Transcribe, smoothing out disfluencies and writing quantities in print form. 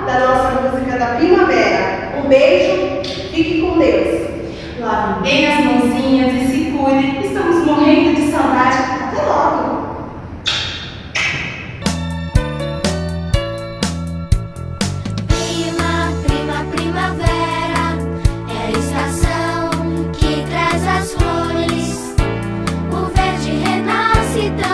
da nossa música da primavera. Um beijo, fique com Deus. Lavem bem as mãozinhas e se cuidem. Estamos morrendo de saudade. Até logo! Primavera é a estação que traz as flores. O verde renasce.